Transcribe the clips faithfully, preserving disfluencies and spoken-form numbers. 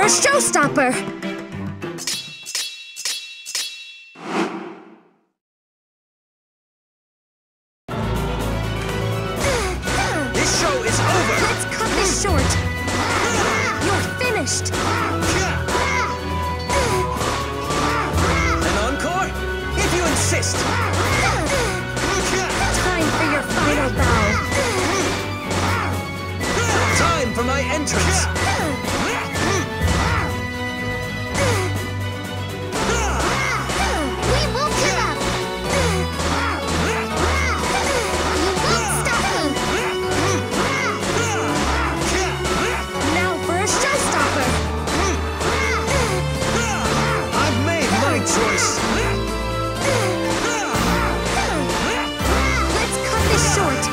a showstopper! This show is over! Let's cut this short! You're finished! An encore? If you insist! Time for your final bow! Time for my entrance! We won't give up! You won't stop me! Now for a showstopper! I've made my choice! Let's cut this short!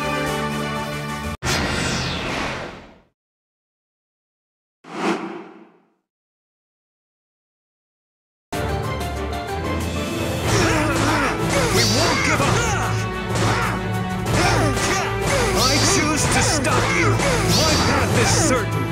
We won't give up! I choose to stop you! My path is certain!